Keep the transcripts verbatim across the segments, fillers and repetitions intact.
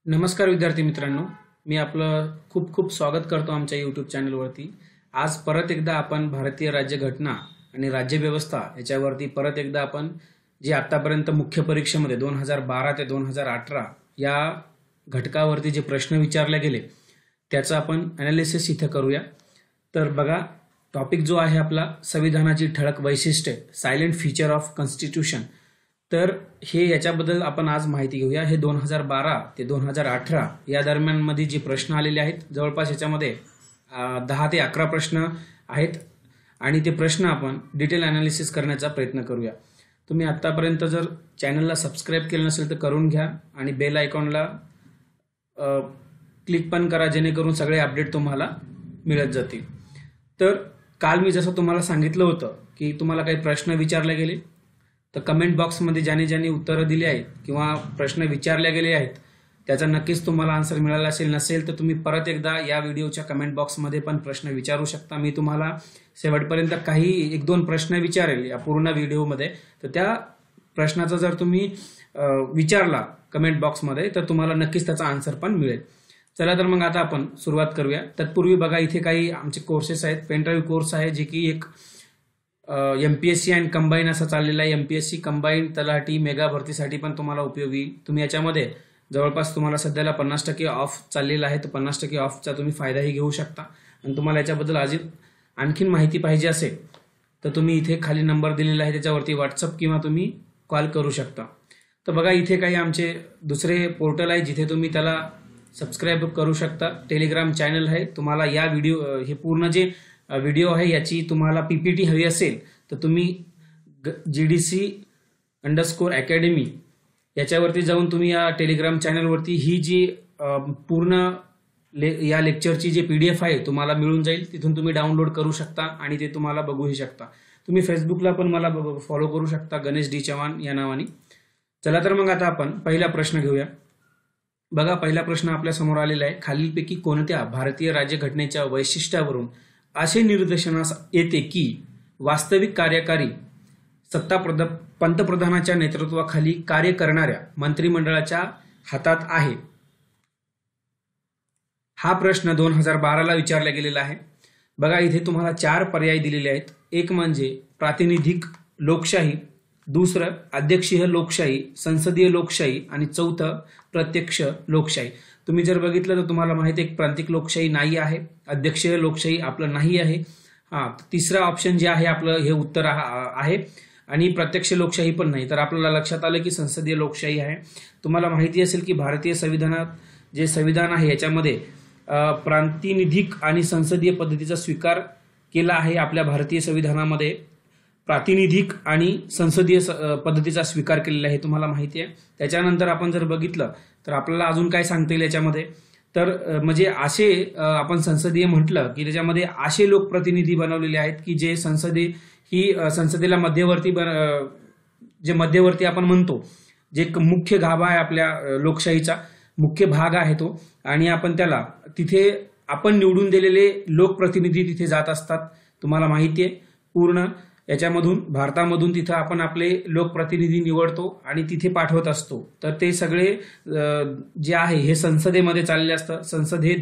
नमस्कार विद्यार्थी मित्रांनो, मी आपलं खूप खूप स्वागत करतो आमच्या यूट्यूब चॅनलवरती। आज परत एकदा आपण भारतीय राज्यघटना आणि राज्यव्यवस्था याच्यावरती परत एकदा आपण जे आतापर्यंत मुख्य परीक्षेमध्ये दोन हजार बारा ते दोन हजार अठरा या घटकावरती जे प्रश्न विचारले गेले त्याचं आपण ॲनालिसिस इथे करूया। तर बघा, टॉपिक जो आहे आपला संविधानाची ठळक वैशिष्ट्ये, सायलेंट फीचर ऑफ कॉन्स्टिट्यूशन। तर हे याच्याबद्दल आपण आज माहिती घेऊया। हे दोन हजार बारा ते दोन हजार अठरा या दरम्यान मध्ये जे प्रश्न आलेले आहेत, जवळपास याच्यामध्ये दहा ते अकरा प्रश्न आहेत आणि ते प्रश्न आपण डिटेल ॲनालिसिस करण्याचा प्रयत्न करूया। तुम्ही आतापर्यंत जर चॅनलला सबस्क्राईब केलं नसेल तर करून घ्या आणि बेल आयकॉनला क्लिक पण करा, जेणेकरून सगळे अपडेट तुम्हाला मिळत जातील। तर काल मी जसं तुम्हाला सांगितलं होतं की तुम्हाला काही प्रश्न विचारले गेले, तर कमेंट बॉक्समध्ये ज्याने ज्याने उत्तरं दिली आहेत किंवा प्रश्न विचारले गेले आहेत त्याचा नक्कीच तुम्हाला आन्सर मिळाला असेल। नसेल तर तुम्ही परत एकदा या व्हिडिओच्या कमेंट बॉक्समध्ये पण प्रश्न विचारू शकता। मी तुम्हाला शेवटपर्यंत काही एक दोन प्रश्न विचारेल या पूर्ण व्हिडिओमध्ये, तर त्या प्रश्नाचा जर तुम्ही विचारला कमेंट बॉक्समध्ये तर तुम्हाला नक्कीच त्याचा आन्सर पण मिळेल। चला तर मग आता आपण सुरुवात करूया। तत्पूर्वी बघा, इथे काही आमचे कोर्सेस आहेत। पेनड्राईव्ह कोर्स आहे जे की एक एमपीएससी अँड कंबाईन असा चाललेला आहे। एमपीएससी कंबाईन, तलाठी, मेगा भरतीसाठी पण तुम्हाला उपयोगी। तुम्ही याच्यामध्ये जवळपास तुम्हाला सध्याला पन्नास टक्के ऑफ चाललेला आहे, तर पन्नास टक्के ऑफचा तुम्ही फायदाही घेऊ शकता। आणि तुम्हाला याच्याबद्दल अजून आणखीन माहिती पाहिजे असेल तर तुम्ही इथे खाली नंबर दिलेला आहे त्याच्यावरती व्हॉट्सअप किंवा तुम्ही कॉल करू शकता। तर बघा, इथे काही आमचे दुसरे पोर्टल आहे जिथे तुम्ही त्याला सबस्क्राईब करू शकता। टेलिग्राम चॅनल आहे। तुम्हाला या व्हिडिओ हे पूर्ण जे व्हिडिओ आहे याची तुम्हाला पीपीटी हवी असेल तर तुम्ही जीडीसी अंडरस्कोर अकॅडमी याच्यावरती जाऊन तुम्ही या टेलिग्राम चॅनलवरती ही जी पूर्ण ले या लेक्चरची जी पीडीएफ आहे तुम्हाला मिळून जाईल। तिथून तुम्ही डाउनलोड करू शकता आणि ते तुम्हाला बघूही शकता। तुम्ही फेसबुकला पण मला फॉलो करू शकता, गणेश डी चव्हाण या नावाने। चला तर मग आता आपण पहिला प्रश्न घेऊया। बघा, पहिला प्रश्न आपल्या समोर आलेला आहे। खालीलपैकी कोणत्या भारतीय राज्यघटनेच्या वैशिष्ट्यावरून असे निदर्शनास येते की वास्तविक कार्यकारी सत्ता पंतप्रधानाच्या नेतृत्वाखाली कार्य करणाऱ्या मंत्रिमंडळाच्या हातात आहे? हा प्रश्न दोन हजार बाराला विचारला गेलेला आहे। बघा, इथे तुम्हाला चार पर्याय दिलेले आहेत। एक म्हणजे प्रातिनिधिक लोकशाही, दुसरं अध्यक्षीय लोकशाही, संसदीय लोकशाही आणि चौथं प्रत्यक्ष लोकशाही। तुम्ही जर बघितलं तर तुम्हाला माहिती आहे प्रांतिक लोकशाही नाही आहे, अध्यक्षीय लोकशाही आपलं नाही आहे। हा तिसरा ऑप्शन जे आहे आपलं हे उत्तर आहे आणि प्रत्यक्ष लोकशाही पण नाही। तर आपल्याला लक्षात आलं की संसदीय लोकशाही आहे। तुम्हाला माहिती असेल की भारतीय संविधानात जे संविधान आहे याच्यामध्ये प्रातिनिधिक आणि संसदीय पद्धतीचा स्वीकार केला आहे। आपल्या भारतीय संविधानामध्ये प्रातिनिधिक आणि संसदीय पद्धतीचा स्वीकार केलेला आहे, तुम्हाला माहिती आहे। त्याच्यानंतर आपण जर बघितलं तर आपल्याला अजून काय सांगता येईल याच्यामध्ये, तर म्हणजे असे आपण संसदीय म्हटलं की त्याच्यामध्ये असे लोकप्रतिनिधी बनवलेले आहेत की जे संसदे ही संसदेला मध्यवर्ती जे मध्यवर्ती आपण म्हणतो, जे मुख्य गाभा आहे आपल्या लोकशाहीचा मुख्य भाग आहे तो, आणि आपण त्याला तिथे आपण निवडून दिलेले लोकप्रतिनिधी तिथे जात असतात। तुम्हाला माहिती आहे पूर्ण याच्यामधून भारतामधून तिथं आपण आपले लोकप्रतिनिधी निवडतो आणि तिथे पाठवत असतो। तर ते सगळे जे आहे हे संसदेमध्ये चालले असतं। संसद हे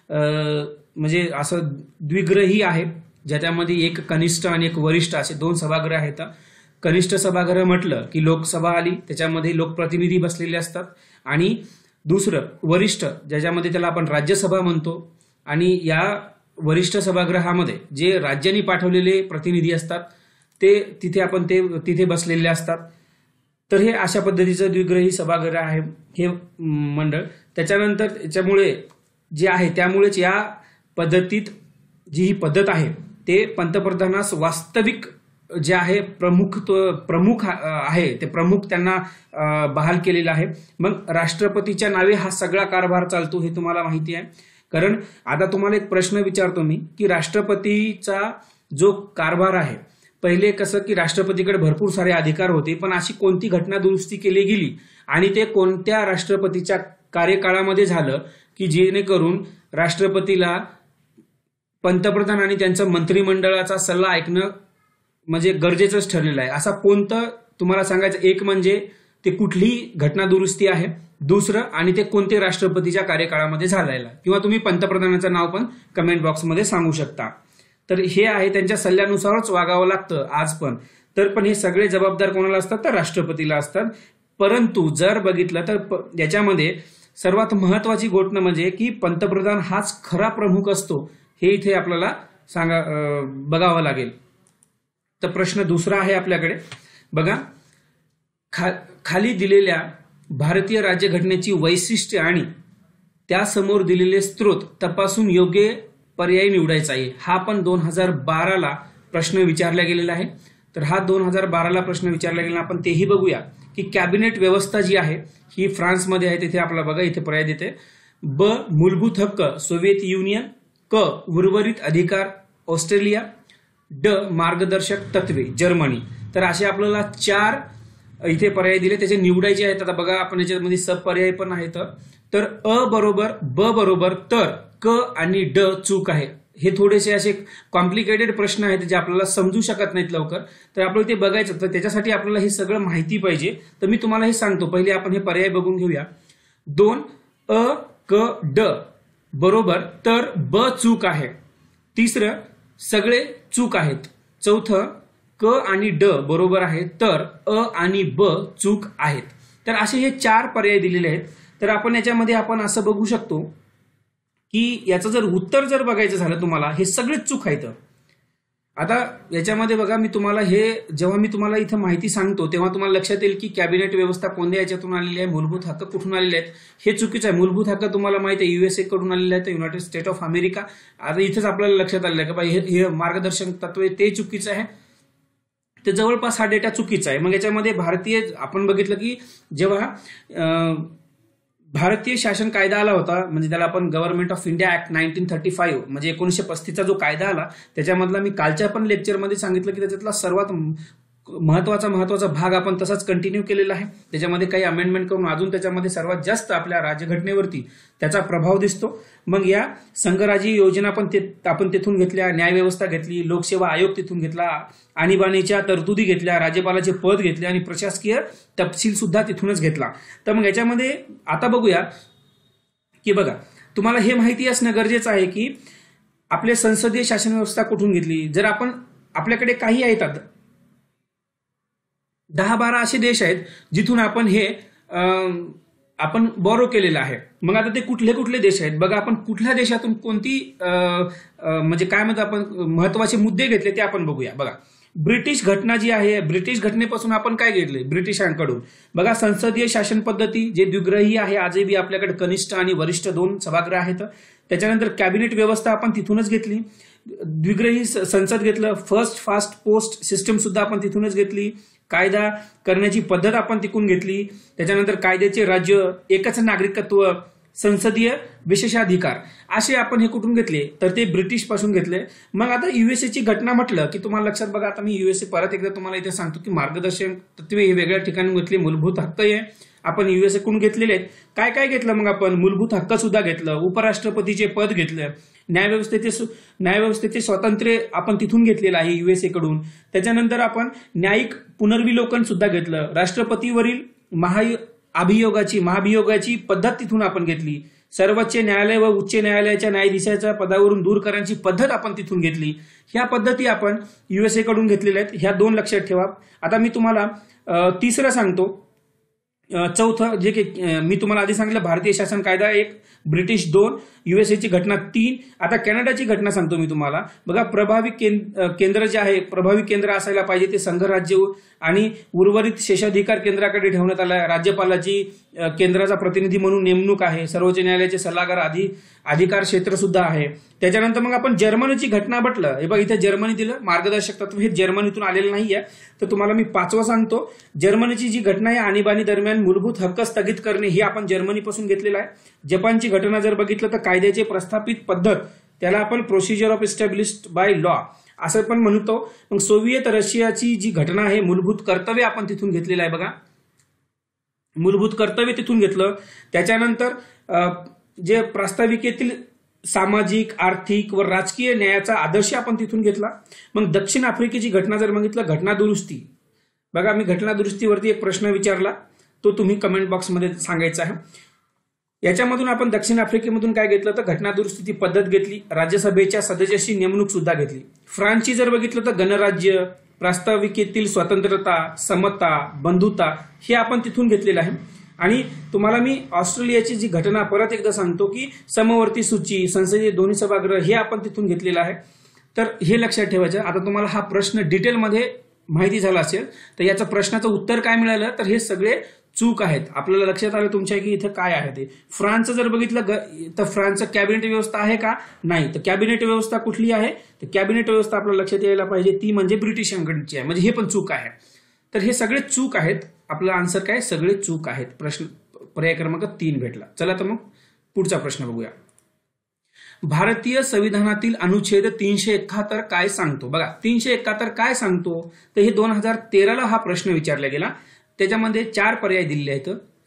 म्हणजे असं द्विग्रही आहे, ज्याच्यामध्ये एक कनिष्ठ आणि एक वरिष्ठ असे दोन सभागृह आहेत। कनिष्ठ सभागृह म्हटलं की लोकसभा आली, त्याच्यामध्ये लोकप्रतिनिधी बसलेले असतात, आणि दुसरं वरिष्ठ ज्याच्यामध्ये त्याला आपण राज्यसभा म्हणतो, आणि या वरिष्ठ सभागृहामध्ये जे राज्यांनी पाठवलेले प्रतिनिधी असतात ते तिथे आपण ते तिथे बसलेले असतात। तर हे अशा पद्धतीचं द्विग्रही सभागृह आहे हे मंडळ। त्याच्यानंतर याच्यामुळे जे आहे त्यामुळेच या पद्धतीत जी ही पद्धत आहे ते पंतप्रधानास वास्तविक जे आहे प्रमुख प्रमुख आहे ते प्रमुख त्यांना बहाल केलेला आहे। मग राष्ट्रपतीच्या नावे हा सगळा कारभार चालतो हे तुम्हाला माहिती आहे। कारण आता तुम्हाला एक प्रश्न विचारतो मी की राष्ट्रपतीचा जो कारभार आहे, पहिले कसं की राष्ट्रपतीकडे भरपूर सारे अधिकार होते, पण अशी कोणती घटना दुरुस्ती केली गेली आणि ते कोणत्या राष्ट्रपतीच्या कार्यकाळामध्ये झालं की जेणेकरून राष्ट्रपतीला पंतप्रधान आणि त्यांचं मंत्रिमंडळाचा सल्ला ऐकणं म्हणजे गरजेचंच ठरलेलं आहे? असा कोणतं तुम्हाला सांगायचं एक म्हणजे ते कुठली घटना दुरुस्ती आहे? दुसरं आणि ते कोणते राष्ट्रपतीच्या कार्यकाळामध्ये झालेलं, किंवा तुम्ही पंतप्रधानाचं नाव पण कमेंट बॉक्समध्ये सांगू शकता. तर हे आहे, त्यांच्या सल्ल्यानुसारच वागावं लागतं आज पण. तर पण हे सगळे जबाबदार कोणाला असतात, तर राष्ट्रपतीला असतात. परंतु जर बघितलं तर याच्यामध्ये सर्वात महत्वाची गोष्ट म्हणजे की पंतप्रधान हाच खरा प्रमुख असतो, हे इथे आपल्याला सांगा बघावं लागेल. तर प्रश्न दुसरा आहे आपल्याकडे बघा, खा खाली दिलेल्या भारतीय राज्यघटनेची वैशिष्ट्ये आणि त्यासमोर दिलेले स्त्रोत तपासून योग्य पर्याय निवडायचा आहे. हा पण दोन हजार बाराला प्रश्न विचारला गेलेला आहे. तर हा दोन हजार बाराला प्रश्न विचारला गेला, आपण तेही बघूया की कॅबिनेट व्यवस्था जी आहे ही फ्रान्समध्ये आहे. तिथे आपला बघा इथे पर्याय देते, ब मूलभूत हक्क सोव्हिएत युनियन, क उर्वरित अधिकार ऑस्ट्रेलिया, ड मार्गदर्शक तत्वे जर्मनी. तर असे आपल्याला चार इथे पर्याय दिले, त्याचे निवडायचे आहेत. आता बघा आपण याच्यामध्ये सब पर्याय पण आहेत. तर अ बरोबर, ब बरोबर, तर क आणि ड चूक आहे. हे थोडेसे असे कॉम्प्लिकेटेड प्रश्न आहेत जे आपल्याला समजू शकत नाहीत लवकर. तर आपल्याला ते बघायचं, तर त्याच्यासाठी आपल्याला हे सगळं माहिती पाहिजे. तर मी तुम्हाला हे सांगतो, पहिले आपण हे पर्याय बघून घेऊया. दोन अ क ड बरोबर, तर ब चूक आहे. तिसरं सगळे चूक आहेत. चौथं क आणि ड बरोबर आहे, तर अ आणि ब चूक आहेत. तर असे हे चार पर्याय दिलेले आहेत. तर आपण याच्यामध्ये आपण असं बघू शकतो की याचं जर उत्तर जर बघायचं झालं तुम्हाला, हे सगळेच चूक आहेत. आता याच्यामध्ये बघा, मी तुम्हाला हे जेव्हा मी तुम्हाला इथं माहिती सांगतो तेव्हा तुम्हाला लक्षात येईल की कॅबिनेट व्यवस्था कोणत्या याच्यातून आलेली आहे, मूलभूत हक्क कुठून आलेले आहेत, हे चुकीचं आहे. मूलभूत हक्क तुम्हाला माहिती आहे युएसए कडून आलेले आहेत, युनायटेड स्टेट ऑफ अमेरिका. आता इथेच आपल्याला लक्षात आलेलं आहे की बाई हे मार्गदर्शक तत्व ते चुकीचं आहे. ते जवळपास हा डेटा चुकीचा आहे. मग याच्यामध्ये भारतीय आपण बघितलं की जेव्हा भारतीय शासन कायदा आला होता, म्हणजे त्याला आपण government of India act nineteen thirty five म्हणजे एकोणीसशे पस्तीसचा जो कायदा आला, त्याच्यामधला मी कालच्या पण लेक्चरमध्ये सांगितलं की त्याच्यातला सर्वात महत्वाचा महत्वाचा भाग आपण तसाच कंटिन्यू केलेला आहे. त्याच्यामध्ये काही अमेंडमेंट करून अजून त्याच्यामध्ये सर्वात जास्त आपल्या राज्यघटनेवरती त्याचा प्रभाव दिसतो. मग या संघराज्य योजना पण ते आपण तिथून घेतल्या, न्यायव्यवस्था घेतली, लोकसेवा आयोग तिथून घेतला, आणीबाणीच्या तरतुदी घेतल्या, राज्यपालाचे पद घेतले आणि प्रशासकीय तपशील सुद्धा तिथूनच घेतला. तर मग याच्यामध्ये आता बघूया की बघा, तुम्हाला हे माहिती असणं गरजेचं आहे की आपले संसदीय शासन व्यवस्था कुठून घेतली. जर आपण आपल्याकडे काही आहेत, दहा बारा असे देश आहेत जिथून आपण हे आपण बॉरो केलेलं आहे. मग आता ते कुठले कुठले देश आहेत बघा, आपण कुठल्या देशातून कोणती म्हणजे काय म्हणतो आपण महत्वाचे मुद्दे घेतले ते आपण बघूया. बघा, ब्रिटिश घटना जी आहे, ब्रिटिश घटनेपासून आपण काय घेतले ब्रिटिशांकडून. बघा, संसदीय शासन पद्धती जे द्विग्रही आहे, आजही आपल्याकडे कनिष्ठ आणि वरिष्ठ दोन सभागृह आहेत. त्याच्यानंतर कॅबिनेट व्यवस्था आपण तिथूनच घेतली, द्विग्रही संसद घेतलं, फर्स्ट फास्ट पोस्ट सिस्टम सुद्धा आपण तिथूनच घेतली, कायदा करण्याची पद्धत आपण तिकून घेतली, त्याच्यानंतर कायद्याचे राज्य, एकच नागरिकत्व, संसदीय विशेषाधिकार, असे आपण हे कुठून घेतले, तर ते ब्रिटिश पासून घेतले. मग आता युएसएची घटना म्हटलं की तुम्हाला लक्षात बघा, आता मी युएसए परत एकदा तुम्हाला इथे सांगतो की मार्गदर्शक तत्वे हे वेगळ्या ठिकाणी घेतले, मूलभूत हक्क हे आपण युएसए कडून घेतलेले आहेत. काय काय घेतलं मग आपण, मूलभूत हक्क सुद्धा घेतलं, उपराष्ट्रपतीचे पद घेतलं, न्यायव्यवस्थेचे न्यायव्यवस्थेचे स्वातंत्र्य आपण तिथून घेतलेलं आहे युएसए कडून. त्याच्यानंतर आपण न्यायिक पुनर्विलोकन सुद्धा घेतलं, राष्ट्रपतीवरील महा अभियोगाची महाभियोगाची पद्धत तिथून आपण घेतली, सर्वोच्च न्यायालय व उच्च न्यायालयाच्या न्यायाधीशाच्या पदावरून दूर करण्याची पद्धत आपण तिथून घेतली. ह्या पद्धती आपण युएसए कडून घेतलेल्या आहेत. ह्या दोन लक्षात ठेवा. आता मी तुम्हाला तिसरं सांगतो, चौथं जे की मी तुम्हाला आधी सांगितलं भारतीय शासन कायदा एक, ब्रिटिश दोन, युएसएची घटना तीन. आता कॅनडाची घटना सांगतो मी तुम्हाला. बघा, प्रभावी केंद्र जे आहे, प्रभावी केंद्र असायला पाहिजे ते संघराज्य आणि उर्वरित शेषाधिकार केंद्राकडे ठेवण्यात आला. राज्यपालाची केंद्राचा प्रतिनिधी म्हणून नेमणूक आहे, सर्वोच्च न्यायालयाचे सल्लागार आधी अधिकार क्षेत्र सुद्धा आहे. त्याच्यानंतर मग आपण जर्मनीची घटना म्हटलं, हे बघा इथे जर्मनी दिलं, मार्गदर्शक तत्व हे जर्मनीतून आलेलं नाहीये. तर तुम्हाला मी पाचवा सांगतो, जर्मनीची जी घटना आहे आणीबाणी दरम्यान मूलभूत हक्क स्थगित करणे, ही आपण जर्मनीपासून घेतलेलं आहे. जपानची घटना जर बघितलं तर कायद्याचे प्रस्थापित पद्धत, त्याला आपण procedure of established by law असं पण म्हणतो. मग सोव्हिएत रशियाची जी घटना आहे, मूलभूत कर्तव्य आपण तिथून घेतलेलं आहे. बघा, मूलभूत कर्तव्य तिथून घेतलं. त्याच्यानंतर जे प्रास्ताविकेतील सामाजिक, आर्थिक व राजकीय न्यायाचा आदर्श आपण तिथून घेतला. मग दक्षिण आफ्रिकेची घटना जर बघितलं, घटना दुरुस्ती, बघा मी घटना दुरुस्तीवरती एक प्रश्न विचारला, तो तुम्ही कमेंट बॉक्समध्ये सांगायचा आहे. याच्यामधून आपण दक्षिण आफ्रिकेमधून काय घेतलं तर घटना दुरुस्तीची पद्धत घेतली, राज्यसभेच्या सदस्याची नेमणूक सुद्धा घेतली. फ्रान्सची जर बघितलं तर गणराज्य, प्रास्ताविकेतील स्वतंत्रता, समता, बंधुता हे आपण तिथून घेतलेलं आहे. आणि तुम्हाला मी ऑस्ट्रेलियाची जी घटना परत एकदा सांगतो की समवर्ती सूची, संसदीय दोन्ही सभागृह हे आपण तिथून घेतलेलं आहे. तर हे लक्षात ठेवायचं. आता तुम्हाला हा प्रश्न डिटेलमध्ये माहिती झाला असेल तर याचं प्रश्नाचं उत्तर काय मिळालं तर हे सगळे चूक आहेत. आपल्याला लक्षात आलं तुमच्या की इथं काय आहे ते. फ्रान्सचं जर बघितलं तर फ्रान्सचं कॅबिनेट व्यवस्था आहे का? नाही. तर कॅबिनेट व्यवस्था कुठली आहे तर कॅबिनेट व्यवस्था आपल्याला लक्षात यायला पाहिजे ती म्हणजे ब्रिटिशांकडची आहे. म्हणजे हे पण चूक आहे. तर हे सगळे चूक आहेत. आपलं आन्सर काय? सगळे चूक आहेत. प्रश्न पर्याय क्रमांक तीन भेटला. चला तर मग पुढचा प्रश्न बघूया. भारतीय संविधानातील अनुच्छेद तीनशे एकाहत्तर काय सांगतो? बघा तीनशे एकाहत्तर काय सांगतो तर हे दोन हजार तेराला हा प्रश्न विचारला गेला. त्याच्यामध्ये चार पर्याय दिलेले आहेत.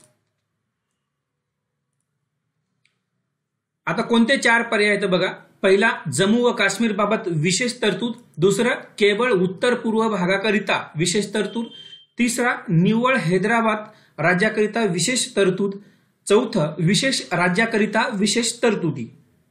आता कोणते चार पर्याय आहेत बघा. पहिला जम्मू व काश्मीर बाबत विशेष तरतूद, दुसरं केवळ उत्तर पूर्व भागाकरिता विशेष तरतूद, तिसरा निव्वळ हैदराबाद राज्याकरिता विशेष तरतूद, चौथं विशेष राज्याकरिता विशेष तरतुदी.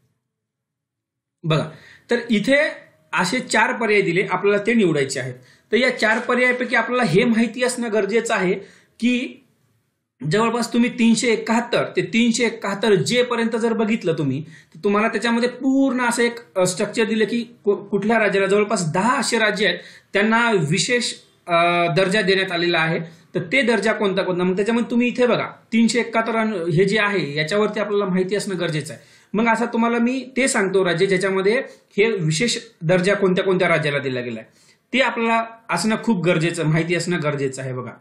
बघा तर इथे असे चार पर्याय दिले, आपल्याला ते निवडायचे आहेत. तर या चार पर्यायापैकी आपल्याला हे माहिती असणं गरजेचं आहे की जवळपास तुम्ही तीनशे एकाहत्तर ते तीनशे एकाहत्तर जे पर्यंत जर बघितलं तुम्ही तर तुम्हाला त्याच्यामध्ये पूर्ण असं एक स्ट्रक्चर दिलं की कुठल्या राज्याला, जवळपास दहा असे राज्य आहेत त्यांना विशेष दर्जा देण्यात आलेला आहे. तर ते दर्जा कोणता कोणता, मग त्याच्यामध्ये तुम्ही इथे बघा तीनशे एकाहत्तर हे जे आहे याच्यावरती आपल्याला माहिती असणं गरजेचं आहे. मग असं तुम्हाला मी ते सांगतो राज्य ज्याच्यामध्ये हे विशेष दर्जा कोणत्या कोणत्या राज्याला दिला गेलाय ते आपल्याला असणं खूप गरजेचं, माहिती असणं गरजेचं आहे. बघा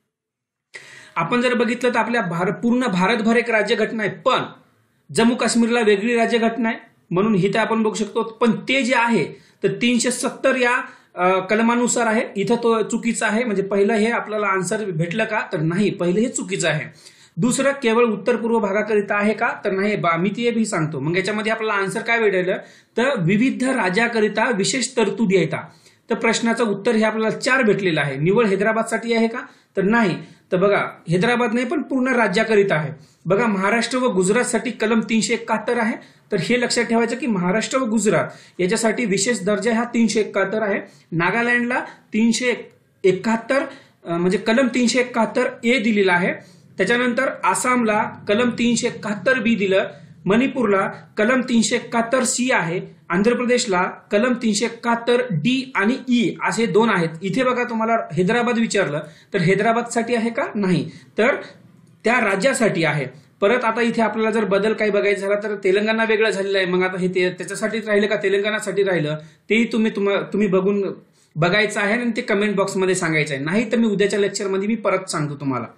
आपण जर बघितलं तर आपल्या भारत पूर्ण भारतभर एक राज्यघटना आहे, पण जम्मू काश्मीरला वेगळी राज्यघटना आहे म्हणून इथे आपण बघू शकतो. पण ते जे आहे तर तीनशे सत्तर या कलमानुसार आहे. इथं तो चुकीचं आहे. म्हणजे पहिलं हे आपल्याला आन्सर भेटलं का तर नाही, पहिलं हे चुकीचं आहे. दुसरं केवळ उत्तर पूर्व भागाकरिता आहे का तर नाही, मी ते भी सांगतो. मग याच्यामध्ये आपल्याला आन्सर काय भेटेल तर विविध राज्याकरिता विशेष तरतुदी आहेत. तर प्रश्नाचं उत्तर हे आपल्याला चार भेटलेलं आहे. निव्वळ हैदराबादसाठी आहे का तर नाही. तर बघा हैदराबाद नाही पण पूर्ण राज्याकरिता आहे. बघा महाराष्ट्र व गुजरातसाठी कलम तीनशे एकाहत्तर आहे. तर हे लक्षात ठेवायचं की महाराष्ट्र व गुजरात याच्यासाठी विशेष दर्जा हा तीनशे एकाहत्तर आहे. नागालँडला तीनशे एकाहत्तर म्हणजे कलम तीनशे एकाहत्तर ए दिलेला आहे. त्याच्यानंतर आसामला कलम तीनशे एकाहत्तर बी दिलं, मणिपूरला कलम तीनशे एकाहत्तर सी आहे, आंध्र प्रदेशला कलम तीनशे एकाहत्तर डी आणि ई असे दोन आहेत. इथे बघा तुम्हाला हैदराबाद विचारलं तर हैदराबादसाठी आहे का नाही तर त्या राज्यासाठी आहे. परत आता इथे आपल्याला जर बदल काही बघायचा झाला तर तेलंगणा वेगळं झालेलं आहे. मग आता हे त्याच्यासाठीच राहिलं का तेलंगणासाठी राहिलं तेही तुम्ही तुम्ही बघून बघायचं आहे आणि ते कमेंट बॉक्समध्ये सांगायचं आहे. नाही तर मी उद्याच्या लेक्चरमध्ये मी परत सांगतो तुम्हाला.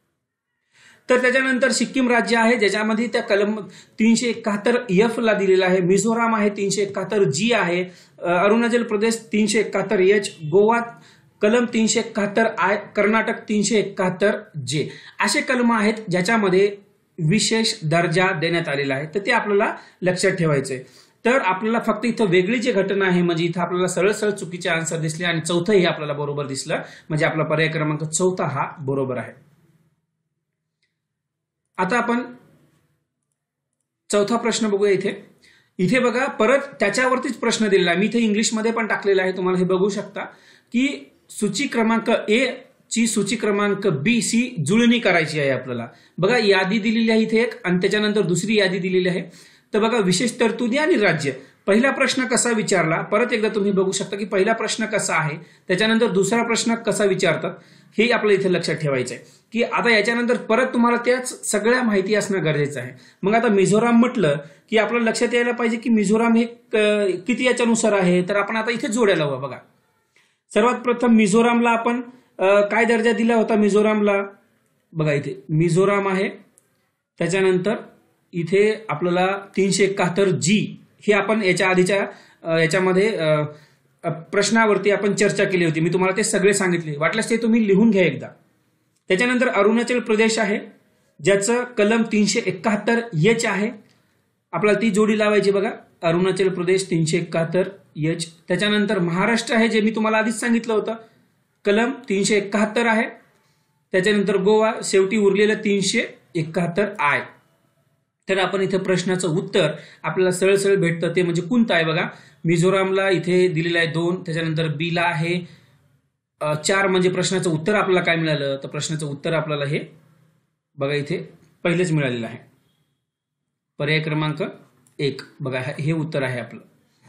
तर त्याच्यानंतर सिक्कीम राज्य आहे ज्याच्यामध्ये त्या कलम तीनशे एकाहत्तर एफ ला दिलेला आहे. मिझोराम आहे तीनशे एकाहत्तर जी आहे. अरुणाचल प्रदेश तीनशे एकाहत्तर एच, गोवा कलम तीनशे एकाहत्तर आय, कर्नाटक तीनशे एकाहत्तर जे असे कलम आहेत ज्याच्यामध्ये विशेष दर्जा देण्यात आलेला आहे. तर ते आपल्याला लक्षात ठेवायचंय. तर आपल्याला फक्त इथं वेगळी जी घटना आहे म्हणजे इथं आपल्याला सरळ सरळ चुकीचे आन्सर दिसले आणि चौथं हे आपल्याला बरोबर दिसलं. म्हणजे आपला पर्याय क्रमांक चौथा हा बरोबर आहे. आता आपण चौथा प्रश्न बघूया. इथे इथे बघा परत त्याच्यावरतीच प्रश्न दिलेला आहे. मी इथे इंग्लिशमध्ये पण टाकलेला आहे, तुम्हाला हे बघू शकता की सूची क्रमांक ए ची सूची क्रमांक बी सी जुळणी करायची आहे आपल्याला. बघा यादी दिलेली आहे इथे एक आणि त्याच्यानंतर दुसरी यादी दिलेली आहे. तर बघा विशेष तरतुदी आणि राज्य. पहिला प्रश्न कसा विचारला परत एकदा तुम्ही बघू शकता की पहिला प्रश्न कसा आहे, त्याच्यानंतर दुसरा प्रश्न कसा विचारतात हे आपल्याला इथे लक्षात ठेवायचं आहे की आता याच्यानंतर परत तुम्हाला त्याच सगळ्या माहिती असणं गरजेचं आहे. मग आता मिझोराम म्हटलं की आपल्याला लक्षात यायला पाहिजे की मिझोराम हे किती याच्यानुसार आहे. तर आपण आता इथे जोड्या लावू. बघा सर्वात प्रथम मिझोरामला आपण काय दर्जा दिला होता मिझोरामला. बघा इथे मिझोराम आहे. त्याच्यानंतर इथे आपल्याला तीनशे एकाहत्तर जी हे आपण याच्या आधीच्या याच्यामध्ये प्रश्नावरती आपण चर्चा केली होती. मी तुम्हाला ते सगळे सांगितले, वाटल्यास ते तुम्ही लिहून घ्या एकदा. त्याच्यानंतर अरुणाचल प्रदेश आहे ज्याचं कलम तीनशे एकाहत्तर एच आहे. आपल्याला ती जोडी लावायची. बघा अरुणाचल प्रदेश तीनशे एकाहत्तर एच. त्याच्यानंतर महाराष्ट्र आहे जे मी तुम्हाला आधीच सांगितलं होतं, कलम तीनशे एकाहत्तर आहे. त्याच्यानंतर गोवा, शेवटी उरलेलं तीनशे एकाहत्तर आय. तर आपण इथे प्रश्नाचं उत्तर आपल्याला सरळ सरळ भेटतं ते म्हणजे कोणतं आहे बघा. मिझोरामला इथे दिलेलं आहे दोन, त्याच्यानंतर बी ला आहे चार. म्हणजे प्रश्नाचं उत्तर आपल्याला काय मिळालं तर प्रश्नाचं उत्तर आपल्याला हे बघा इथे पहिलेच मिळालेलं आहे. पर्याय क्रमांक एक बघा हे उत्तर आहे आपलं.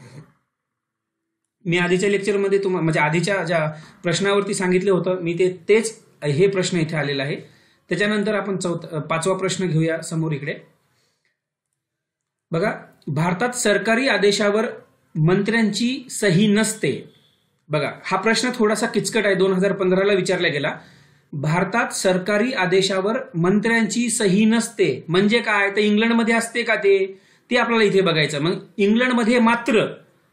मी आधीच्या लेक्चरमध्ये तुम्हाला म्हणजे आधीच्या ज्या प्रश्नावरती सांगितलं होतं मी ते तेच हे प्रश्न इथे आलेला आहे. त्याच्यानंतर आपण चौथा पाचवा प्रश्न घेऊया समोर इकडे बघा. भारतात सरकारी आदेशावर मंत्र्यांची सही नसते. बघा हा प्रश्न थोडासा किचकट आहे. दोन हजार पंधराला विचारला गेला. भारतात सरकारी आदेशावर मंत्र्यांची सही नसते म्हणजे काय तर इंग्लंडमध्ये असते का ते ते आपल्याला इथे बघायचं. मग इंग्लंडमध्ये मात्र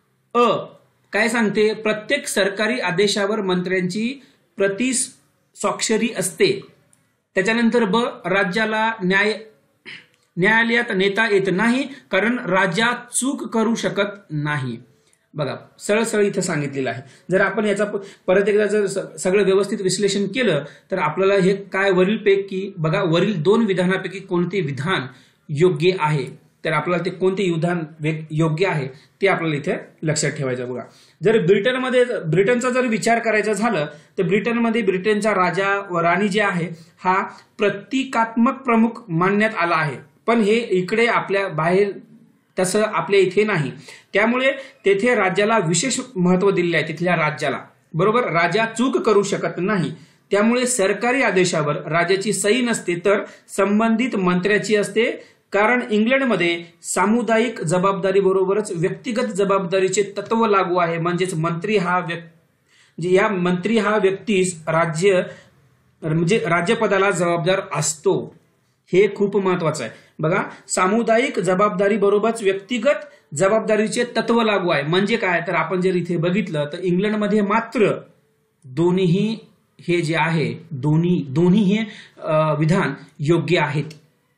अ काय सांगते प्रत्येक सरकारी आदेशावर मंत्र्यांची प्रति स्वाक्षरी असते. त्याच्यानंतर ब राज्याला न्याय न्यायालयात नेता येत नाही कारण राज्यात चूक करू शकत नाही. बघा सरळ सरळ इथं सांगितलेलं आहे. जर आपण याचा परत एकदा जर सगळं व्यवस्थित विश्लेषण केलं तर आपल्याला हे काय वरीलपैकी बघा वरील दोन विधानापैकी कोणते विधान योग्य आहे तर आपल्याला ते कोणते विधान योग्य आहे ते आपल्याला इथे लक्षात ठेवायचं. बघा जर ब्रिटनमध्ये ब्रिटनचा जर विचार करायचा झालं तर ब्रिटनमध्ये ब्रिटनचा राजा व राणी जे आहे हा प्रतिकात्मक प्रमुख मानण्यात आला आहे. पण हे इकडे आपल्या बाहेर तसं आपल्या इथे नाही. त्यामुळे तेथे राज्याला विशेष महत्व दिले आहे तिथल्या राज्याला. बरोबर राजा चूक करू शकत नाही. त्यामुळे सरकारी आदेशावर राजाची सही नसते तर संबंधित मंत्र्याची असते. कारण इंग्लंडमध्ये सामुदायिक जबाबदारी बरोबरच व्यक्तिगत जबाबदारीचे तत्व लागू आहे. म्हणजेच मंत्री हा व्यक्ती या मंत्री हा व्यक्तीस राज्य म्हणजे राज्यपदाला जबाबदार असतो. हे खूप महत्वाचं आहे. बघा सामुदायिक जबाबदारी बरोबरच व्यक्तिगत जबाबदारीचे तत्व लागू आहे म्हणजे काय तर आपण जर इथे बघितलं तर इंग्लंडमध्ये मात्र दोन्ही हे जे आहे दोन्ही दोन्ही हे विधान योग्य आहेत.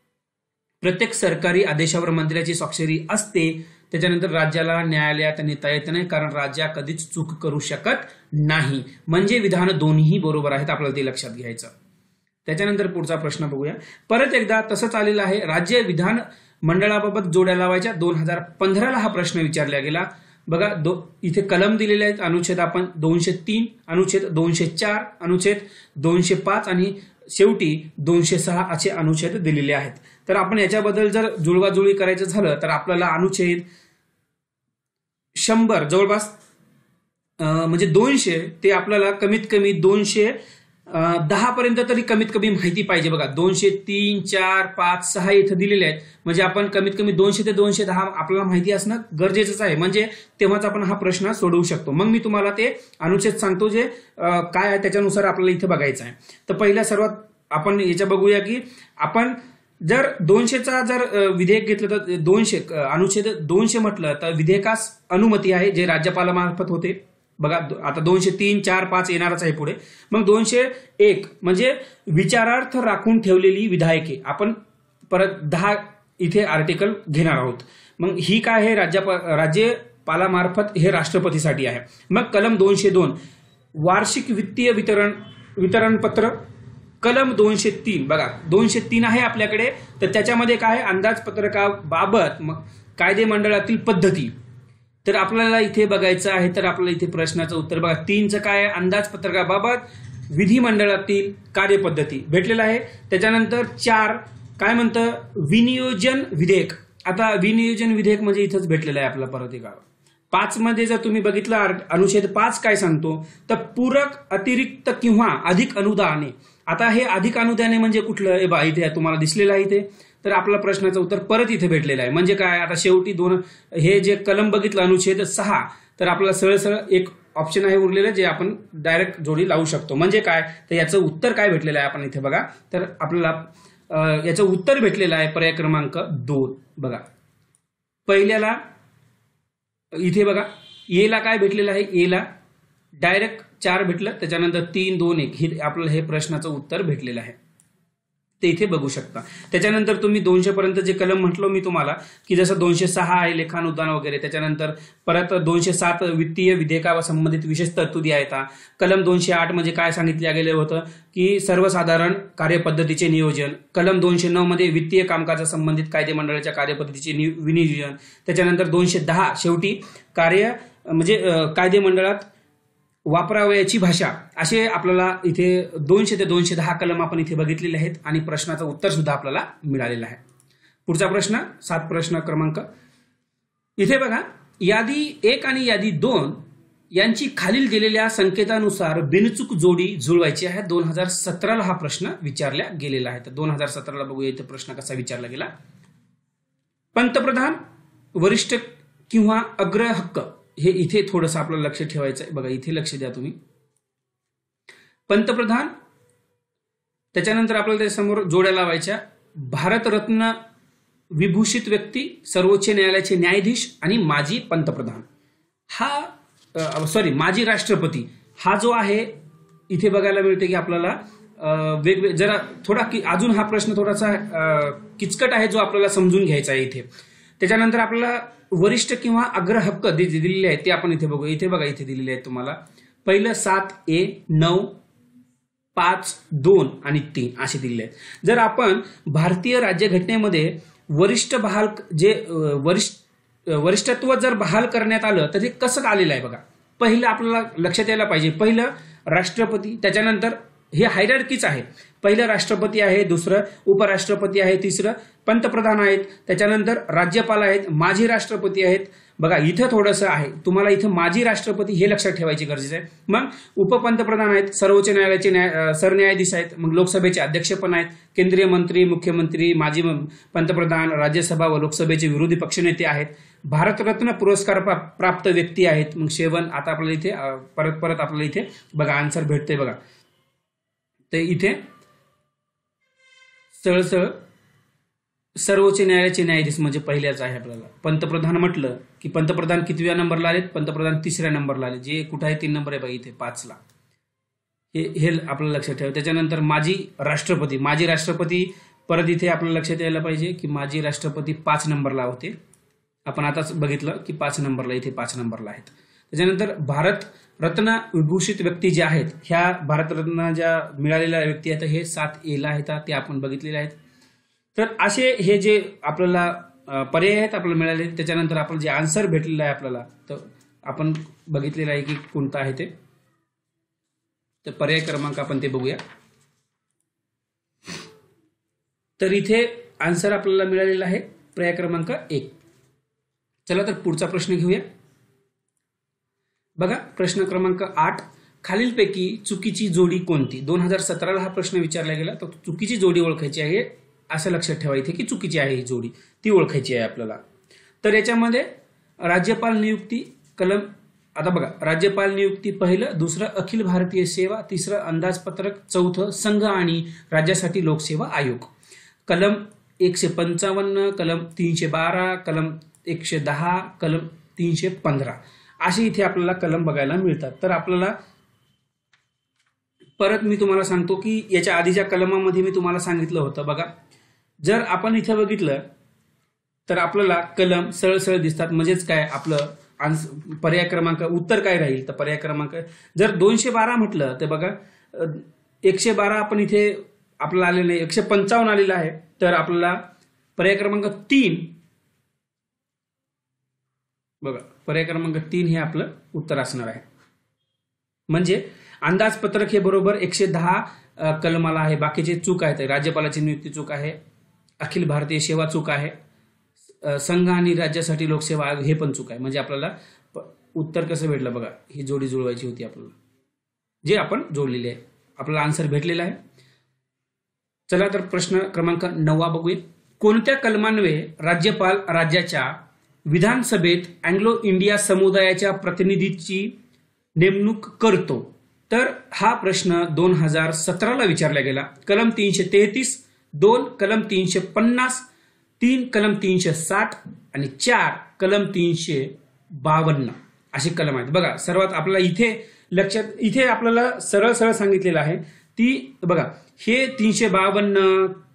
प्रत्येक सरकारी आदेशावर मंत्र्याची स्वाक्षरी असते. त्याच्यानंतर राज्याला न्यायालयात नेता येत नाही कारण राज्य कधीच चूक करू शकत नाही. म्हणजे विधान दोन्ही बरोबर आहेत आपल्याला ते लक्षात घ्यायचं. त्याच्यानंतर पुढचा प्रश्न बघूया. परत एकदा तसंच आलेला आहे. राज्य विधान मंडळाबाबत जोड्या लावायच्या दोन हजार पंधराला हा प्रश्न विचारला गेला. बघा दो इथे कलम दिलेले आहेत. अनुच्छेद आपण दोनशे तीन अनुच्छेद दोनशे चार अनुच्छेद दोनशे पाच आणि शेवटी दोनशे सहा असे अनुच्छेद दिलेले आहेत. तर आपण याच्याबद्दल जर जुळवाजुळवी करायचं झालं तर आपल्याला अनुच्छेद शंभर जवळपास म्हणजे दोनशे ते आपल्याला कमीत कमी दोनशे दहा पर्यंत तरी कमीत कमी माहिती पाहिजे. बघा दोनशे तीन चार पाच सहा इथं दिलेले आहेत म्हणजे आपण कमीत कमी दोनशे ते दोनशे दहा आपल्याला माहिती असणं गरजेचंच आहे. म्हणजे तेव्हाच आपण हा प्रश्न सोडवू शकतो. मग मी तुम्हाला ते अनुच्छेद सांगतो जे काय आहे त्याच्यानुसार आपल्याला इथे बघायचं आहे. तर पहिल्या सर्वात आपण याच्या बघूया की आपण जर दोनशेचा जर विधेयक घेतलं तर दोनशे अनुच्छेद दोनशे म्हटलं तर विधेयकास अनुमती आहे जे राज्यपालामार्फत होते. बघा आता दोनशे तीन चार पाच येणारच आहे पुढे. मग दोनशे एक म्हणजे विचारार्थ राखून ठेवलेली विधायके आपण परत दहा इथे आर्टिकल घेणार आहोत. मग ही काय आहे राज्यपा राज्यपालामार्फत हे राष्ट्रपतीसाठी आहे. मग कलम दोनशे दोन वार्षिक वित्तीय वितरण वितरणपत्र. कलम दोनशे तीन बघा दोनशे तीन आहे आपल्याकडे तर त्याच्यामध्ये काय अंदाजपत्रकाबाबत मग कायदे मंडळातील पद्धती. तर आपल्याला इथे बघायचं आहे तर आपल्याला इथे प्रश्नाचं उत्तर बघा तीनचं काय अंदाजपत्रकाबाबत विधिमंडळातील कार्यपद्धती भेटलेलं आहे. त्याच्यानंतर चार काय म्हणतं विनियोजन विधेयक. आता विनियोजन विधेयक म्हणजे इथंच भेटलेलं आहे आपल्याला परत एक. पाच मध्ये जर तुम्ही बघितलं अनुच्छेद पाच काय सांगतो तर पूरक अतिरिक्त किंवा अधिक अनुदाने. आता हे अधिक अनुदाने म्हणजे कुठलं बा इथे तुम्हाला दिसलेलं आहे इथे. तर आपला प्रश्नाचं उत्तर परत इथे भेटलेलं आहे. म्हणजे काय आता शेवटी दोन हे जे कलम बघितलं अनुच्छेद सहा तर आपल्याला सरळ सरळ एक ऑप्शन आहे उरलेलं जे आपण डायरेक्ट जोडी लावू शकतो. म्हणजे काय तर याचं उत्तर काय भेटलेलं आहे आपण इथे बघा तर आपल्याला याचं उत्तर भेटलेलं आहे पर्याय क्रमांक दोन. बघा पहिल्याला इथे बघा एला काय भेटलेलं आहे एला डायरेक्ट चार भेटलं त्याच्यानंतर तीन दोन एक हे आपल्याला हे प्रश्नाचं उत्तर भेटलेलं आहे. ते इथे बघू शकता. त्याच्यानंतर तुम्ही दोनशे पर्यंत जे कलम म्हटलो मी तुम्हाला की जसं दोनशे सहा आहे लेखानुदान वगैरे, त्याच्यानंतर परत दोनशे सात वित्तीय विधेयकावर संबंधित विशेष तरतुदी आहेत. कलम दोनशे आठ म्हणजे काय सांगितलं गेलं होतं की सर्वसाधारण कार्यपद्धतीचे नियोजन. कलम दोनशे नऊ मध्ये वित्तीय कामकाजा संबंधित कायदे मंडळाच्या कार्यपद्धतीचे विनियोजन. त्याच्यानंतर दोनशे दहा शेवटी कार्य म्हणजे कायदे मंडळात वापरावयाची भाषा. असे आपल्याला इथे दोनशे ते दोनशे दहा कलम आपण इथे बघितलेले आहेत आणि प्रश्नाचं उत्तर सुद्धा आपल्याला मिळालेलं आहे. पुढचा प्रश्न सात प्रश्न क्रमांक इथे बघा, यादी एक आणि यादी दोन यांची खालील दिलेल्या संकेतानुसार बिनचूक जोडी जुळवायची आहे. दोन हजार सतराला हा प्रश्न विचारला गेलेला आहे. तर दोन हजार सतराला बघूया इथे प्रश्न कसा विचारला गेला. पंतप्रधान वरिष्ठ किंवा अग्र हक्क हे इथे थोडंसं आपल्याला लक्ष ठेवायचं आहे. बघा इथे लक्ष द्या तुम्ही. पंतप्रधान, त्याच्यानंतर आपल्याला त्याच्यासमोर जोड्या लावायच्या भारतरत्न विभूषित व्यक्ती, सर्वोच्च न्यायालयाचे न्यायाधीश आणि माजी पंतप्रधान. हा सॉरी माजी राष्ट्रपती हा जो आहे इथे बघायला मिळते की आपल्याला वेगवेगळे जरा थोडा अजून हा प्रश्न थोडासा किचकट आहे जो आपल्याला समजून घ्यायचा आहे इथे. त्याच्यानंतर आपल्याला वरिष्ठ किंवा अग्र हक्क दिलेले आहेत ते आपण इथे बघू. इथे बघा इथे दिलेले आहेत तुम्हाला. पहिलं सात ए, नऊ, पाच, दोन आणि तीन असे दिलेले आहेत. जर आपण भारतीय राज्यघटनेमध्ये वरिष्ठ बहाल जे वरिष्ठ वरिष्ठत्व जर बहाल करण्यात आलं तर ते कसं आलेलं आहे बघा. पहिलं आपल्याला लक्षात यायला पाहिजे, पहिलं राष्ट्रपती, त्याच्यानंतर हे हायरार्कीच आहे. पहिलं राष्ट्रपती आहे, दुसरं उपराष्ट्रपती आहे, तिसरं पंतप्रधान आहेत, त्याच्यानंतर राज्यपाल आहेत, माजी राष्ट्रपती आहेत. बघा इथं थोडंसं आहे तुम्हाला, इथं माजी राष्ट्रपती हे लक्षात ठेवायचे गरजेचं आहे. मग उपपंतप्रधान आहेत, सर्वोच्च न्यायालयाचे न्याय सरन्यायाधीश आहेत, मग लोकसभेचे अध्यक्ष पण आहेत, केंद्रीय मंत्री, मुख्यमंत्री, माजी पंतप्रधान, राज्यसभा व लोकसभेचे विरोधी पक्षनेते आहेत, भारतरत्न पुरस्कार प्राप्त व्यक्ती आहेत. मग सेवन आता आपल्याला इथे परत परत आपल्याला इथे बघा आन्सर भेटतंय बघा. ते इथे सरळ सर्वोच्च न्यायालयाचे न्यायाधीश म्हणजे पहिल्याच आहे आपल्याला. पंतप्रधान म्हटलं की पंतप्रधान कितव्या नंबरला आलेत? पंतप्रधान तिसऱ्या नंबरला आले. जे कुठं आहे तीन नंबर आहे बघा इथे पाचला. हे हे आपल्याला लक्षात ठेवा. त्याच्यानंतर माजी राष्ट्रपती, माजी राष्ट्रपती परत इथे आपल्याला लक्षात यायला पाहिजे की माजी राष्ट्रपती पाच नंबरला होते. आपण आताच बघितलं की पाच नंबरला इथे पाच नंबरला आहेत. त्याच्यानंतर भारत रत्न विभूषित व्यक्ती ज्या आहेत, ह्या भारतरत्न ज्या मिळालेल्या व्यक्ती आहेत हे सात एला आहेत, ते आपण बघितलेले आहेत. तर असे हे जे आपल्याला पर्याय आहेत आपल्याला मिळाले. त्याच्यानंतर आपलं जे आन्सर भेटलेलं आहे आपल्याला तर आपण बघितलेलं आहे की कोणतं आहे ते. तर पर्याय क्रमांक आपण ते बघूया. तर इथे आन्सर आपल्याला मिळालेला आहे पर्याय क्रमांक एक. चला तर पुढचा प्रश्न घेऊया. बघा प्रश्न क्रमांक आठ, खालीलपैकी चुकीची जोडी कोणती? दोन हजार सतराला हा प्रश्न विचारला गेला. तर चुकीची जोडी ओळखायची आहे असं लक्षात ठेवा इथे की चुकीची आहे ही जोडी, ती ओळखायची आहे आपल्याला. तर याच्यामध्ये राज्यपाल नियुक्ती कलम, आता बघा राज्यपाल नियुक्ती पहिलं, दुसरं अखिल भारतीय सेवा, तिसरं अंदाजपत्रक, चौथं संघ आणि राज्यासाठी लोकसेवा आयोग. कलम एकशे पंचावन्न, कलम तीनशे बारा, कलम एकशे दहा, कलम तीनशे पंधरा असे इथे आपल्याला कलम बघायला मिळतात. तर आपल्याला परत मी तुम्हाला सांगतो की याच्या आधीच्या कलमामध्ये मी तुम्हाला सांगितलं होतं बघा, जर आपण इथे बघितलं तर आपल्याला कलम सरळ सरळ दिसतात. म्हणजेच काय आपलं पर्याय क्रमांक उत्तर काय राहील तर पर्याय क्रमांक जर दोनशे बारा म्हटलं तर बघा एकशे बारा आपण इथे आपल्याला आलेलं नाही, एकशे पंचावन्न आलेलं आहे. तर आपल्याला पर्याय क्रमांक तीन बघा पर्याय क्रमांक तीन हे आपलं उत्तर असणार आहे. म्हणजे अंदाजपत्रक हे बरोबर एकशे दहा कलमाला आहे, बाकीचे चूक आहेत. राज्यपालाची नियुक्ती चूक आहे, अखिल भारतीय सेवा चूक आहे, संघ आणि राज्यासाठी लोकसेवा आयोग हे पण चूक आहे. म्हणजे आपल्याला उत्तर कसं भेटलं बघा, ही जोडी जुळवायची होती आपल्याला, जे आपण जोडलेली आहे. आपल्याला आन्सर भेटलेला आहे. चला तर प्रश्न क्रमांक नववा बघूया. कोणत्या कलमान्वये राज्यपाल राज्याच्या विधानसभेत अँग्लो इंडिया समुदायाच्या प्रतिनिधीची नेमणूक करतो? तर हा प्रश्न दोन हजार सतराला विचारला गेला. कलम तीनशे तेहतीस, दोन कलम तीनशे पन्नास, तीन कलम तीनशे साठ आणि चार कलम तीनशे बावन्न असे कलम आहेत. बघा सर्वात आपल्याला इथे लक्षात, इथे आपल्याला सरळ सरळ सांगितलेलं आहे ती बघा, हे तीनशे बावन्न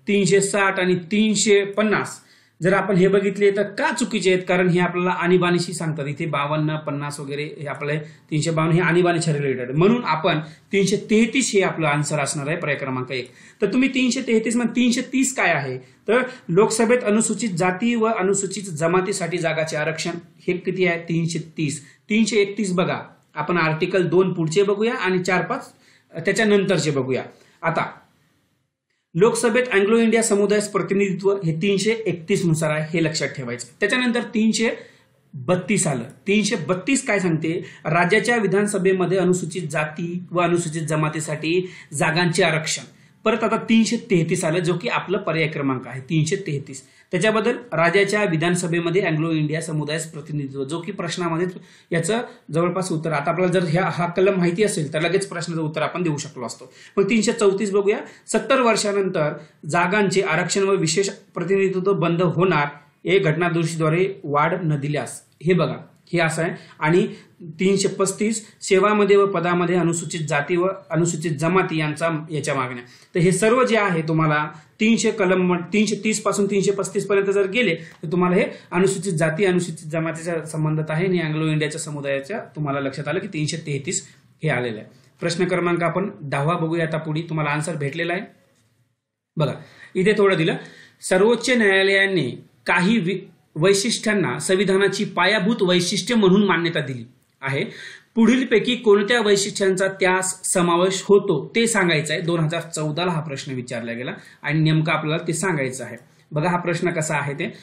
तीनशे साठ आणि तीनशे पन्नास जर आपण हे बघितले तर का चुकीचे आहेत, कारण हे आपल्याला आणीबाणीशी सांगतात. इथे बावन्न पन्नास वगैरे हे आपले तीनशे बावन्न हे आणीबाणीच्या रिलेटेड, म्हणून आपण तीनशे तेहतीस हे आपलं आन्सर असणार आहे पर्याय क्रमांक एक. तर तुम्ही तीनशे तेहतीस मध्ये तीनशे तीस काय आहे, तर लोकसभेत अनुसूचित जाती व अनुसूचित जमातीसाठी जागाचे आरक्षण हे किती आहे, तीनशे तीस. तीनशे एकतीस बघा, आपण आर्टिकल दोन पुढचे बघूया आणि चार पाच त्याच्यानंतरचे बघूया. आता लोकसभेत अँग्लो इंडिया समुदायास प्रतिनिधित्व हे तीनशे एकतीस नुसार आहे, हे लक्षात ठेवायचं. त्याच्यानंतर तीनशे बत्तीस आलं. तीनशे बत्तीस काय सांगते, राज्याच्या विधानसभेमध्ये अनुसूचित जाती व अनुसूचित जमातीसाठी जागांचे आरक्षण. परत आता तीनशे तेहतीस आलं, जो की आपलं पर्याय क्रमांक आहे तीनशे तेहतीस. त्याच्याबद्दल राज्याच्या विधानसभेमध्ये अँग्लो इंडिया समुदायास प्रतिनिधित्व, जो की प्रश्नामध्ये याचं जवळपास उत्तर. आता आपल्याला जर ह्या हा कलम माहिती असेल तर लगेच प्रश्नाचं उत्तर आपण देऊ शकलो असतो. मग तीनशे चौतीस बघूया. सत्तर वर्षानंतर जागांचे आरक्षण व विशेष प्रतिनिधित्व बंद होणार, एक घटनादुरुस्तीद्वारे वाढ न दिल्यास. हे बघा, हे असं आहे. आणि तीनशे पस्तीस सेवामध्ये व पदामध्ये अनुसूचित जाती व अनुसूचित जमाती यांचा याच्या मागण्या. तर हे सर्व जे आहे तुम्हाला तीनशे कलम तीनशे तीस पासून तीनशे पस्तीस पर्यंत जर गेले तर तुम्हाला हे अनुसूचित जाती अनुसूचित जमातीच्या संबंधात आहे आणि अँग्लो इंडियाच्या समुदायाच्या तुम्हाला लक्षात आलं की तीनशे तेहतीस हे आलेलं आहे. प्रश्न क्रमांक आपण दहावा बघूया. आता पुढे तुम्हाला आन्सर भेटलेला आहे बघा. इथे थोडं दिलं, सर्वोच्च न्यायालयाने काही वैशिष्ट्यांना संविधानाची पायाभूत वैशिष्ट्य म्हणून मान्यता दिली आहे. पुढीलपैकी कोणत्या वैशिष्ट्यांचा त्यास समावेश होतो ते सांगायचं आहे. दोन हजार चौदाला हा प्रश्न विचारला गेला आणि नेमकं आपल्याला ते सांगायचं आहे. बघा हा प्रश्न कसा आहे ते,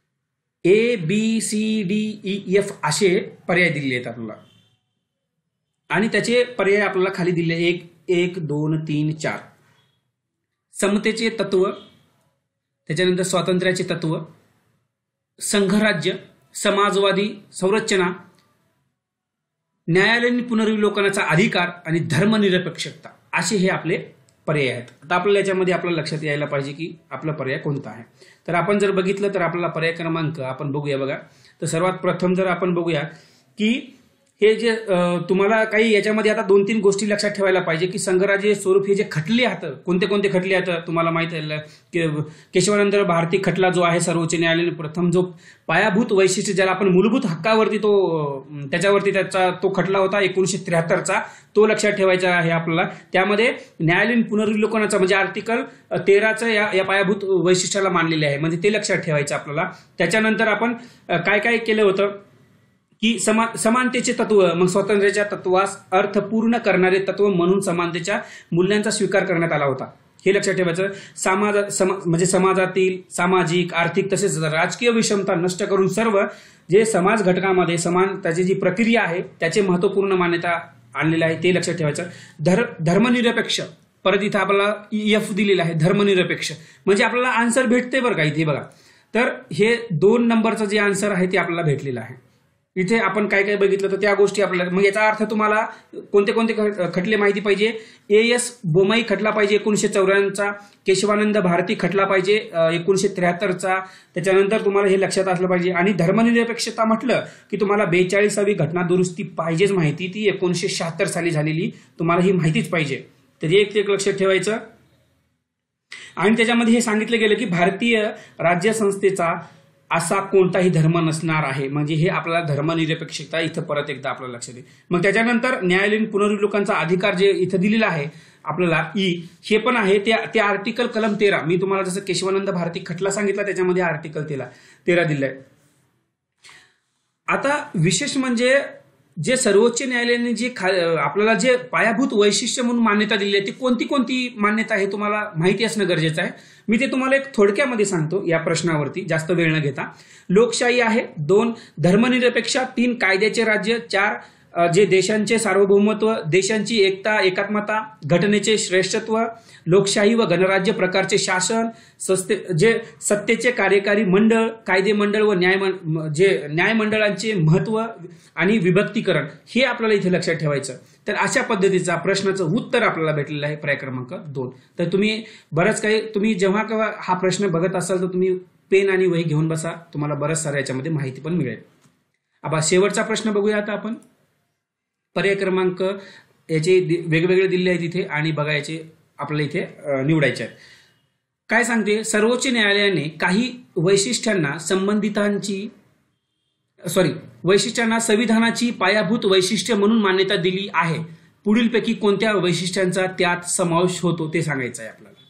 A B C D E F असे पर्याय दिलेले आहेत आपल्याला आणि त्याचे पर्याय आपल्याला खाली दिले एक एक दोन तीन चार. समतेचे तत्व, त्याच्यानंतर स्वातंत्र्याचे तत्व, संघराज्य, समाजवादी संरचना, न्यायालयीन पुनर्विलोकनाचा अधिकार आणि धर्मनिरपेक्षता असे हे आपले पर्याय आहेत. आता आपल्याला याच्यामध्ये आपल्याला लक्षात यायला पाहिजे की आपला पर्याय कोणता आहे. तर आपण जर बघितलं तर आपल्याला पर्याय क्रमांक आपण बघूया बघा. तर सर्वात प्रथम जर आपण बघूया की हे जे तुम्हाला काही याच्यामध्ये आता दोन तीन गोष्टी लक्षात ठेवायला पाहिजे की संघराज्य स्वरूप हे जे खटले आहेत, कोणते कोणते खटले आहेत तुम्हाला माहित आहे की केशवानंद भारती खटला जो आहे सर्वोच्च न्यायालयाने प्रथम जो पायाभूत वैशिष्ट्य ज्याला आपण मूलभूत हक्कावरती तो त्याच्यावरती त्याचा तो खटला होता एकोणीसशे त्र्याहत्तरचा, तो लक्षात ठेवायचा आहे आपल्याला. त्यामध्ये न्यायालयीन पुनर्विलोकनाचा म्हणजे आर्टिकल तेराचं या या पायाभूत वैशिष्ट्याला मानलेले आहे, म्हणजे ते लक्षात ठेवायचं आपल्याला. त्याच्यानंतर आपण काय काय केलं होतं की समा समानतेचे तत्व, मग स्वातंत्र्याच्या तत्वास अर्थ पूर्ण करणारे तत्व म्हणून समानतेच्या मूल्यांचा स्वीकार करण्यात आला होता, हे लक्षात ठेवायचं. समाज समा, म्हणजे समाजातील सामाजिक आर्थिक तसेच राजकीय विषमता नष्ट करून सर्व जे समाज घटकामध्ये समान त्याची जी प्रक्रिया आहे त्याचे महत्वपूर्ण मान्यता आणलेलं आहे, ते लक्षात ठेवायचं. धर धर्मनिरपेक्ष, परत इथं आपल्याला एफ दिलेला आहे धर्मनिरपेक्ष, म्हणजे आपल्याला आन्सर भेटते बरं का इथे बघा. तर हे दोन नंबरचं जे आन्सर आहे ते आपल्याला भेटलेलं आहे. इथे आपण काय काय बघितलं तर त्या गोष्टी आपल्याला, मग याचा अर्थ तुम्हाला कोणते कोणते खटले माहिती पाहिजे. ए एस बोमाई खटला पाहिजे एकोणीसशे चौऱ्याण्णवचा, केशवानंद भारती खटला पाहिजे एकोणीसशे त्र्याहत्तरचा. त्याच्यानंतर तुम्हाला हे लक्षात असलं पाहिजे. आणि धर्मनिरपेक्षता म्हटलं की तुम्हाला बेचाळीसावी घटना दुरुस्ती पाहिजेच माहिती, ती एकोणीसशे शहात्तर साली झालेली, तुम्हाला ही माहितीच पाहिजे. तर एक एक लक्षात ठेवायचं. आणि त्याच्यामध्ये हे सांगितलं गेलं की भारतीय राज्यसंस्थेचा असा कोणताही धर्म नसणार आहे, म्हणजे हे आपल्याला धर्मनिरपेक्षता इथं परत एकदा आपल्याला लक्षात येईल. मग त्याच्यानंतर न्यायालयीन पुनर्विलोकनाचा अधिकार जे इथं दिलेला आहे आपल्याला ई, हे पण आहे ते आर्टिकल कलम तेरा. मी तुम्हाला जसं केशवानंद भारती खटला सांगितला त्याच्यामध्ये आर्टिकल तेरा तेरा दिलाय. आता विशेष म्हणजे जे सर्वोच्च न्यायालयाने जे आपल्याला जे पायाभूत वैशिष्ट्य म्हणून मान्यता दिली आहे ती कोणती कोणती मान्यता आहे तुम्हाला माहिती असणं गरजेचं आहे. मी ते तुम्हाला एक थोडक्यामध्ये सांगतो या प्रश्नावरती, जास्त वेळ न घेता. लोकशाही आहे, दोन धर्मनिरपेक्षा, तीन कायद्याचे राज्य, चार जे देशांचे सार्वभौमत्व, देशांची एकता एकात्मता, घटनेचे श्रेष्ठत्व, लोकशाही व गणराज्य प्रकारचे शासन, सस्ते जे सत्तेचे कार्यकारी मंडळ, कायदे मंडळ व न्याय जे न्यायमंडळांचे महत्व आणि विभक्तीकरण, हे आपल्याला इथे लक्षात ठेवायचं. तर अशा पद्धतीचा प्रश्नाचं उत्तर आपल्याला भेटलेलं आहे पर्याय क्रमांक दोन. तर तुम्ही बरंच काही तुम्ही जेव्हा केव्हा हा प्रश्न बघत असाल तर तुम्ही पेन आणि वही घेऊन बसा, तुम्हाला बरंच सारं याच्यामध्ये माहिती पण मिळेल. आता शेवटचा प्रश्न बघूया. आता आपण पर्याय क्रमांक याचे वेगवेगळे दिले आहेत इथे आणि बघा याचे आपल्याला इथे निवडायचे आहेत. काय सांगते, सर्वोच्च न्यायालयाने काही वैशिष्ट्यांना संबंधितांची सॉरी वैशिष्ट्यांना संविधानाची पायाभूत वैशिष्ट्य म्हणून मान्यता दिली आहे. पुढीलपैकी कोणत्या वैशिष्ट्यांचा त्यात समावेश होतो ते सांगायचं आहे आपल्याला.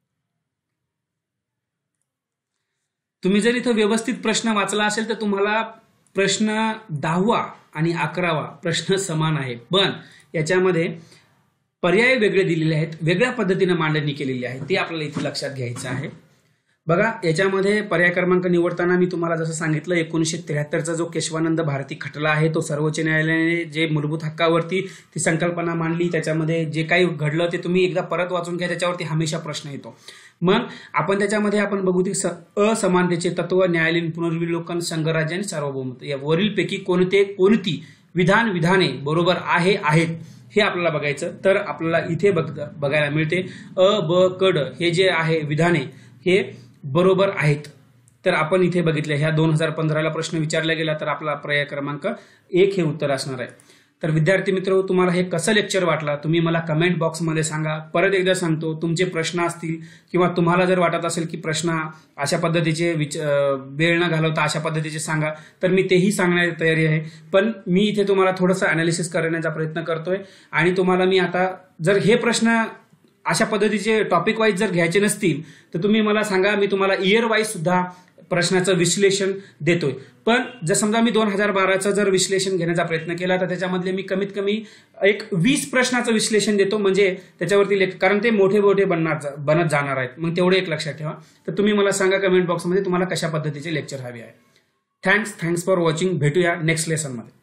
तुम्ही जर इथं व्यवस्थित प्रश्न वाचला असेल तर तुम्हाला प्रश्न दहावा आणि अकरावा प्रश्न समान आहे, पण याच्यामध्ये पर्याय वेगळे दिलेले आहेत, वेगळ्या पद्धतीने मांडणी केलेली आहे, ते आपल्याला इथे लक्षात घ्यायचं आहे. बघा, याच्यामध्ये पर्याय क्रमांक निवडताना मी तुम्हाला जसं सांगितलं, एकोणीसशे त्र्याहत्तरचा जो केशवानंद भारती खटला आहे तो सर्वोच्च न्यायालयाने जे मूलभूत हक्कावरती ती संकल्पना मांडली, त्याच्यामध्ये जे काही घडलं ते तुम्ही एकदा परत वाचून घ्या, त्याच्यावरती हमेशा प्रश्न येतो. मग आपण त्याच्यामध्ये आपण बघू की असमानतेचे तत्व, न्यायालयीन पुनर्विलोकन, संघराज्य आणि सार्वभौमत्व या वरीलपैकी कोणते कोणती विधान विधाने बरोबर आहे आहेत हे आपल्याला बघायचं. तर आपल्याला इथे बघायला मिळते अ ब कड हे जे आहे विधाने हे बरोबर आहेत. तर आपण इथे बघितले ह्या दोन हजार पंधराला प्रश्न विचारला गेला, तर आपला पर्याय क्रमांक एक हे उत्तर असणार आहे. तर विद्यार्थी मित्र, तुम्हाला हे कसं लेक्चर वाटला तुम्ही मला कमेंट बॉक्समध्ये सांगा. परत एकदा सांगतो, तुमचे प्रश्न असतील किंवा तुम्हाला जर वाटत असेल की प्रश्न अशा पद्धतीचे वेळ न घालवता अशा पद्धतीचे सांगा, तर मी तेही सांगण्याची तयारी आहे. पण मी इथे तुम्हाला थोडंसं अनालिसिस करण्याचा प्रयत्न करतोय आणि तुम्हाला मी आता जर हे प्रश्न अशा पद्धतीचे टॉपिक वाईज जर घ्यायचे नसतील तर तुम्ही मला सांगा, मी तुम्हाला इयर वाईज सुद्धा प्रश्नाचं विश्लेषण देतोय. पण जर समजा मी दोन हजार बाराचं जर विश्लेषण घेण्याचा प्रयत्न केला तर त्याच्यामधले मी कमीत कमी एक वीस प्रश्नाचं विश्लेषण देतो, म्हणजे त्याच्यावरती कारण ते मोठे मोठे बनणार बनत जाणार आहेत. मग तेवढे एक लक्षात ठेवा. तर तुम्ही मला सांगा कमेंट बॉक्समध्ये तुम्हाला कशा पद्धतीचे लेक्चर हवे आहे. Thanks thanks for watching. भेटूया नेक्स्ट लेसनमध्ये.